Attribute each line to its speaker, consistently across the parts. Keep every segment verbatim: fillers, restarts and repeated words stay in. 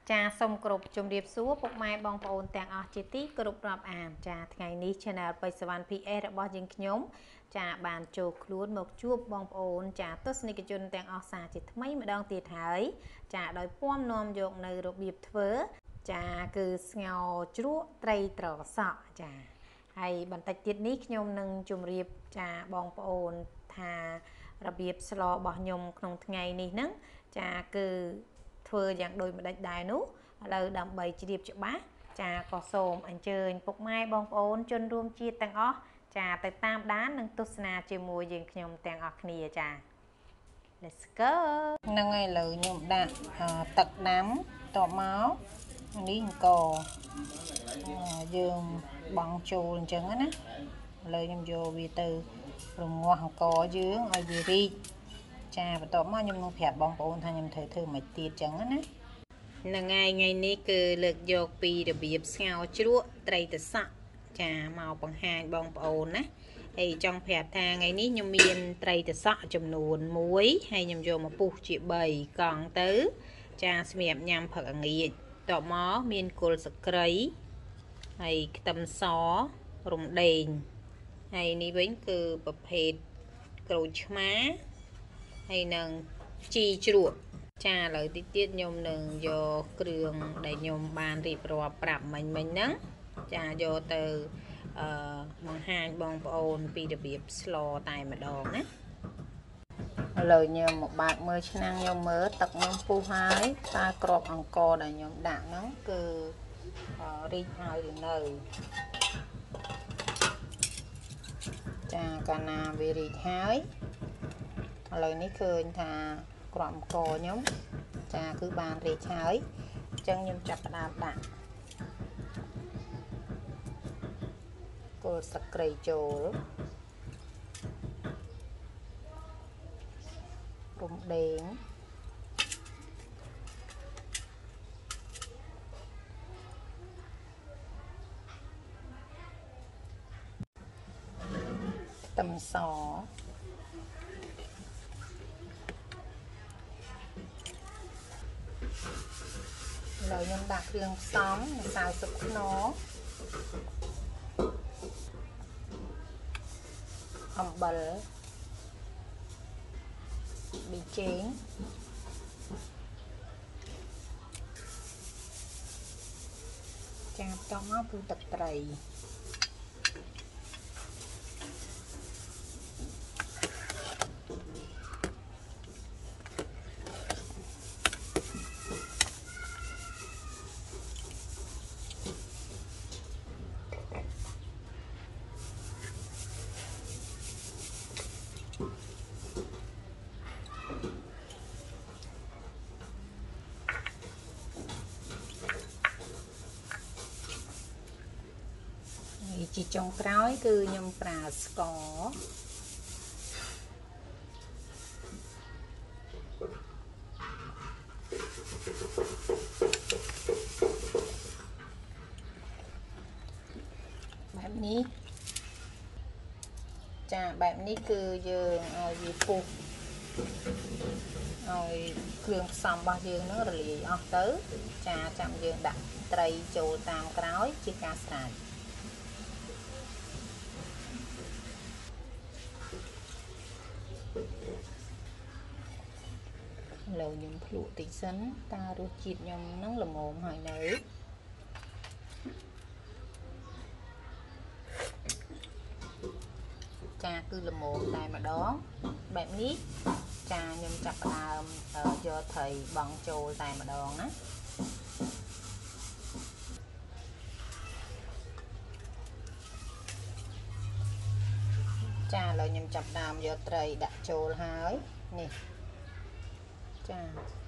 Speaker 1: Cha xong cột chùm điệp xúa bốc mai bong bồn tàng ở chi tiết cột rập ảm cha ngày ní channel bay svan pê đã bao nhiêu nhóm cha bàn chụp luôn một chuột bong bồn cha tốt ní cái chun tàng ở xa chỉ mấy mà đang tiệt hái cha đòi pom nom dụng nơi rộp điệp thớ cha cứ ngào chúa tây trò sọ cha hay bàn tay tiết ní nhóm nâng chùm điệp cha bong bồn thà rộp điệp slo bỏ nhom trong ngày ní nắng cha cứ thưa dạng đôi mà đánh đài nú là đầm bầy chỉ điệp cho bác trà có sồm anh chơi phục mai bong ôn chân rôm chia tăng ó trà tới tam đá nâng tốt na chơi mùi dừng nhom tăng ở kia trà let's go nâng ngày lời nhom đạn tật nắm tọ máu ní cò dương bằng chù lên chân á lời nhom vô vì từ rồi ngoan cò dưới ở dưới đi cha và tỏ mà nhung nông phèn bong bồn thay nhung thời thơ mày tiệt chẳng á là ngày ngày ní cứ lực dọc pi được biệp ngao chúa tây từ sạ cha màu bằng hai bong bồn á thì trong phèn thang ngày ní nhung miên tây từ sạ chùm nuồn muối hay nhung vô một pu chị bầy còn tứ cha xem nhằm phật nghỉ tỏ mó miên cồn sặc cây hay tầm xó rồng đèn hay ní bánh cứ bập hệt cầu má hay nâng chi chuột cha lời tiết tiết nhôm nâng do cường để nhôm bàn rịp rồi bạp mình mình nắng cha do từ bằng hai bong bồn pi được biệp slo tài mà đòn á lời như một bạn mới năng nhôm mớ tật nhôm phu hái ta crop ăn co để nhôm đạn nó cứ đi hai đường nơi cha cana về đi hái lời ní khơi thà quặm cò nhóm cha cứ bàn rì trái chân nhôm chặt đạp đạn cô sạc cây trồ rụng đèn tầm xó lời nhôm đặt riêng xóm xào sụp nó ẩm bẩn bị chén chạp trong áo phụ tật trầy chỉ trong cõi cứ nhom prà cóแบบนี้จ้าแบบนี้คือយើងឲ្យវាពុះឲ្យគ្រឿងផ្សំរបស់យើងនឹងរលាយអស់ទៅចាចាំយើងដាក់ត្រីចូលតាមក្រោយជាការស្រេចlâu nhung phụ tịch sấn ta rút chít nhung nắng là mồm hỏi nữ cha cứ là mồm này mà đó bạn nít cha nhung chặt làm cho thầy bằng trồi tài mà đòn á cha là nhung chặt làm do thầy đã trồi hái nè cha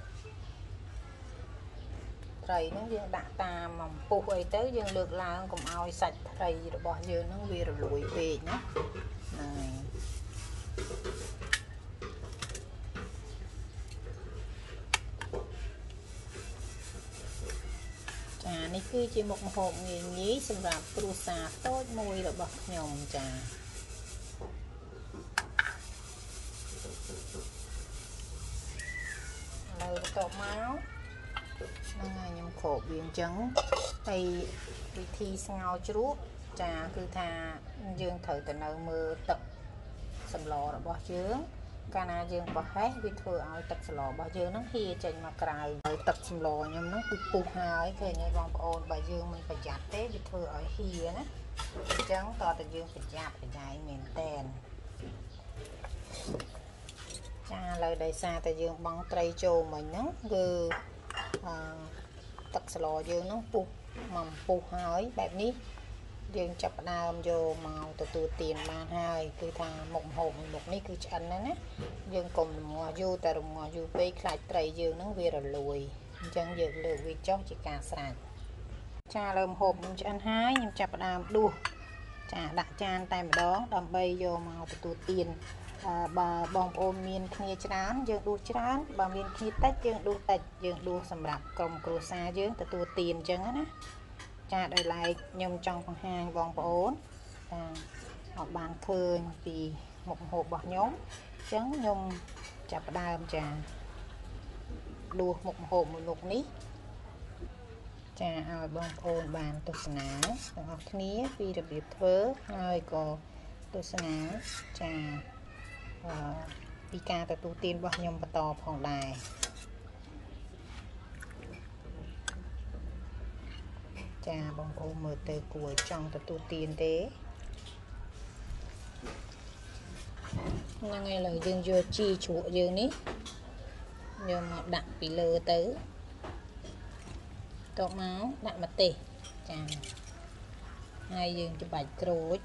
Speaker 1: thầy nó dương đặt ta mà phụ ấy tới dương được là cũng ao sạch thầy rồi bỏ dương nó về rồi lùi về nhé này trà này cứ chỉ một hộp nghề nhí xong rồi tu xà tốt môi rồi bật nhom trà lời tổ máu ហ្នឹងហើយខ្ញុំគ្របវាអញ្ចឹងហើយវិធីស្ងោរជ្រក់ចាគឺថាយើងត្រូវទៅនៅមើលទឹកសម្លរបស់យើងកាលណាយើងប្រហែសវាធ្វើឲ្យទឹកសម្លរបស់យើងហ្នឹងហៀចេញមកក្រៅហើយទឹកសម្លខ្ញុំហ្នឹងគឺពុះហើយឃើញទេបងប្អូនបើយើងមិនប្រយ័ត្នទេវាធ្វើឲ្យហៀណាអញ្ចឹងតើតើយើងប្រយ័ត្នប្រយែងមែនតែនចាឥឡូវដោយសារតែយើងបង់ត្រីចូលមិញហ្នឹងគឺអឺទឹកស្លយើងហ្នឹងពុះមកពុះហើយបែបនេះយើងចាប់ផ្ដើមយកមកទទួលទានបានហើយគឺថាមុខម្ហូបមួយមុខនេះគឺឆ្អិនណាស់ណាយើងកុំរងាស់យូរតែរងាស់យូរពេកខ្លាចត្រីយើងហ្នឹងវារលួយអញ្ចឹងយើងលើកវាចុះជាការស្រេចចាលើម្ហូបខ្ញុំឆ្អិនហើយខ្ញុំចាប់ផ្ដើមដួសចាដាក់ចានតែម្ដងដើម្បីយកមកទទួលទានបើបងប្អូនមានគ្នាច្រើនយើងដួសច្រើនបើមានគ្នាតិចយើងដួសតិចយើងដួសសម្រាប់ក្រុមគ្រួសារយើងទទួលទានអញ្ចឹងណាចាដោយឡែកខ្ញុំចង់បង្ហាញបងប្អូនថាឲ្យបានឃើញពីមុខម្ហូបរបស់ខ្ញុំអញ្ចឹងខ្ញុំចាប់ផ្ដើមចាដួសមុខម្ហូបមួយមុខនេះចាឲ្យបងប្អូនបានទស្សនាទាំងអស់គ្នាពីរបៀបធ្វើហើយក៏ទស្សនាចាអឺពីការទទួលទានរបស់ខ្ញុំបន្តផងដែរចាបងប្អូនមើលទៅគួរចង់ទទួលទានទេហ្នឹងហើយឥឡូវយើងយកជីជ្រក់យើងនេះយកមកដាក់ពីលើទៅតបមកដាក់ម្ទេសចាហើយយើងច្បាច់ក្រូច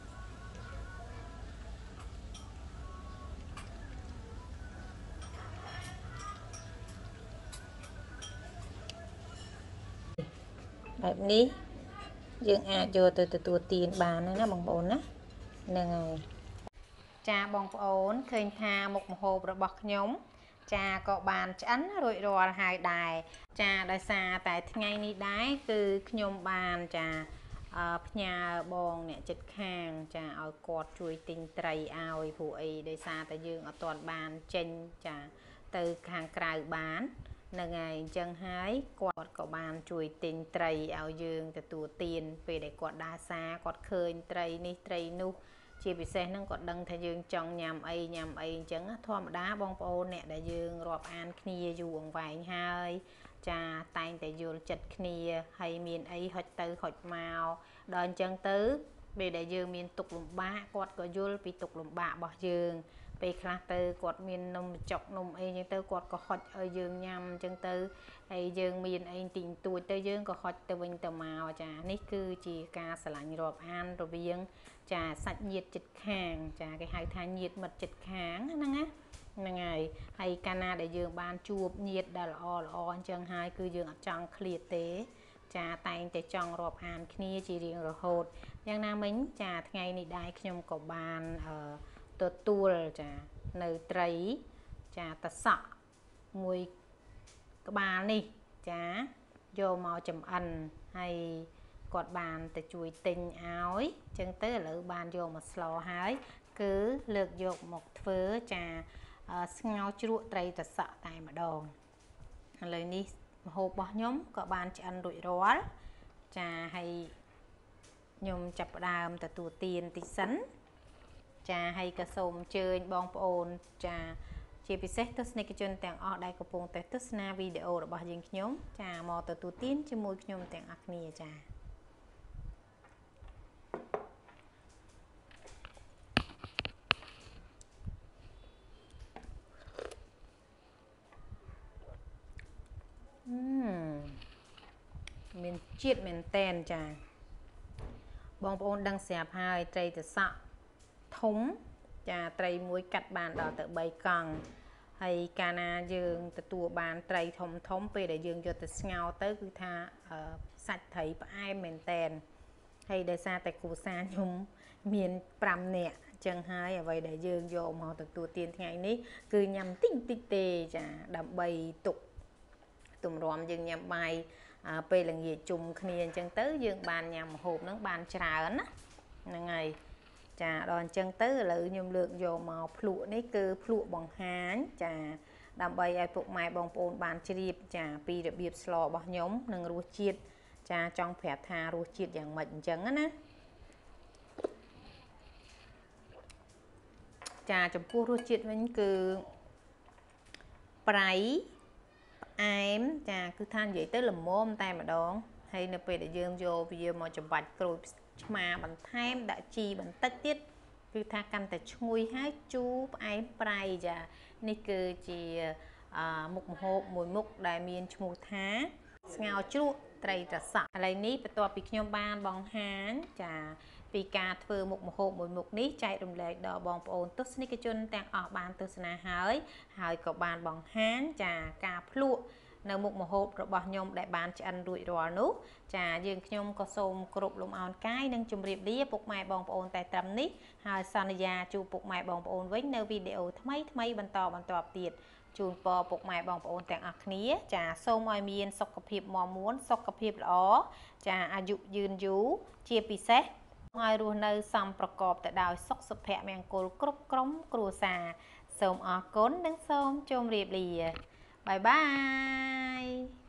Speaker 1: បែបនេះយើងអាចយកទៅទទួលទានបានណាបងប្អូនណាហ្នឹងហើយចាបងប្អូនឃើញថាមុខម្ហូបរបស់ខ្ញុំចាក៏បានឆ្អិនរួចរាល់ហើយដែរចាដោយសារតែថ្ងៃនេះដែរគឺខ្ញុំបានចាផ្ញើបងអ្នកជិតខាងចាឲ្យគាត់ជួយទិញត្រីឲ្យព្រោះអីដោយសារតែយើងអត់ទាន់បានចេញចាទៅខាងក្រៅបានហ្នឹងហើយអញ្ចឹងហើយគាត់ក៏បានជួយទិញត្រីឲ្យយើងទទួលទានពេលដែលគាត់ដើរសារគាត់ឃើញត្រីនេះត្រីនោះជាពិសេសហ្នឹងគាត់ដឹងថាយើងចង់ញ៉ាំអីញ៉ាំអីអញ្ចឹងធម្មតាបងប្អូនអ្នកដែលយើងរាប់អានគ្នាយូរអង្វែងហើយចាតែងតែយល់ចិត្តគ្នាហើយមានអីហុចទៅហុចមកដល់អញ្ចឹងទៅពេលដែលយើងមានទុក្ខលំបាកគាត់ក៏យល់ពីទុក្ខលំបាករបស់យើងពេលខ្លះទៅគាត់មាននំចុកនំអីចឹងទៅគាត់ក៏ហុចឲ្យយើងញ៉ាំចឹងទៅហើយយើងមានអីទីងទួចទៅយើងក៏ហុចទៅវិញទៅមកចានេះគឺជាការស្រឡាញ់រាប់អានរវាងចាសាច់ញាតិចិត្តខាងចាគេហៅថាញាតិមិត្តចិត្តខាងហ្នឹងណាហ្នឹងហើយហើយកាលណាដែលយើងបានជួបញាតិដែលល្អល្អអញ្ចឹងហើយគឺយើងអត់ចង់ឃ្លាតទេចាតែងតែចង់រាប់អានគ្នាជារៀងរហូតយ៉ាងណាមិញចាថ្ងៃនេះដែរខ្ញុំក៏បានអឺទទួលចានៅត្រីចាតសក់មួយក្បាលនេះចាយកមកចំអិនហើយគាត់បានទៅជួយទិញឲ្យអញ្ចឹងទៅឥឡូវបានយកមកស្លហើយគឺលើកយកមកធ្វើចាស្ងោរជ្រក់ត្រីតសក់តែម្ដងឥឡូវនេះម្ហូបរបស់ខ្ញុំក៏បានឆ្អិនរួចរាល់ចាហើយខ្ញុំចាប់ផ្ដើមទទួលទានតិចសិនចាហើយក៏សូមអញ្ជើញបងប្អូនចាជាពិសេសទស្សនិកជនទាំងអស់ដែលកំពុងតែទស្សនាវីដេអូរបស់យើងខ្ញុំចាមកទទួលទានជាមួយខ្ញុំទាំងអស់គ្នាចាមានជាតិមែនតែនចាបងប្អូនដឹងស្រាប់ហើយត្រីតសក់ធំចាត្រីមួយកាត់បានដល់ទៅបីកង់ហើយកាលណាយើងទទួលបានត្រីធំធំពេលដែលយើងយកទៅស្ងោរទៅគឺថាសាច់ត្រីផ្អែមមែនតែនហើយដោយសារតែគ្រួសារខ្ញុំមានប្រាំនាក់អញ្ចឹងហើយអ្វីដែលយើងយកមកទទួលទានថ្ងៃនេះគឺញ៉ាំតិចតិចទេចាដើម្បីទុកទម្រាំយើងញ៉ាំបាយពេលល្ងាចជុំគ្នាអញ្ចឹងទៅយើងបានញ៉ាំម្ហូបហ្នឹងបានច្រើនណាហ្នឹងហើយចាដល់អញ្ចឹងទៅឥឡូវខ្ញុំលើកយកមកភ្លក់នេះគឺភ្លក់បង្ហាញចាដើម្បីឲ្យពុកម៉ែបងប្អូនបានជ្រាបចាពីរបៀបស្លរបស់ខ្ញុំនិងរសជាតិចាចង់ប្រាប់ថារសជាតិយ៉ាងម៉េចអញ្ចឹងណាចាចំពោះរសជាតិវិញគឺប្រៃផ្អែមចាគឺថានិយាយទៅល្មមតែម្ដងហើយនៅពេលដែលយើងយកវាមកចំបាច់ក្រូចឆ្មាបន្ថែមដាក់ជីបន្តិចទៀតគឺថាកាន់តែឈ្ងុយហើយជូរផ្អែមប្រៃចានេះគឺជាមុខម្ហូបមួយមុខដែលមានឈ្មោះថាស្ងោរជ្រក់ត្រីត្រសក់ឥឡូវនេះបន្ទាប់ពីខ្ញុំបានបង្ហាញចាពីការធ្វើមុខម្ហូបមួយមុខនេះចែករំលែកដល់បងប្អូនទស្សនិកជនទាំងអស់បានទស្សនាហើយហើយក៏បានបង្ហាញចាការភ្លក់នៅមុខម្ហូបរបស់ខ្ញុំដែលបានឆ្អិនរួចរាល់នោះចាយើងខ្ញុំក៏សូមគោរពលំអោនកាយនិងជម្រាបលាពុកម៉ែបងប្អូនតែត្រឹមនេះហើយសន្យាជួបពុកម៉ែបងប្អូនវិញនៅវីដេអូថ្មីថ្មីបន្តបន្តទៀតជូនពរពុកម៉ែបងប្អូនទាំងអស់គ្នាចាសូមឲ្យមានសុខភាពមាំមួនសុខភាពល្អចាអាយុយឺនយូរជាពិសេសឲ្យរស់នៅសំប្រកបទៅដោយសុខសុភមង្គលគ្រប់ក្រុមគ្រួសារសូមអរគុណនិងសូមជម្រាបលាបាយបាយ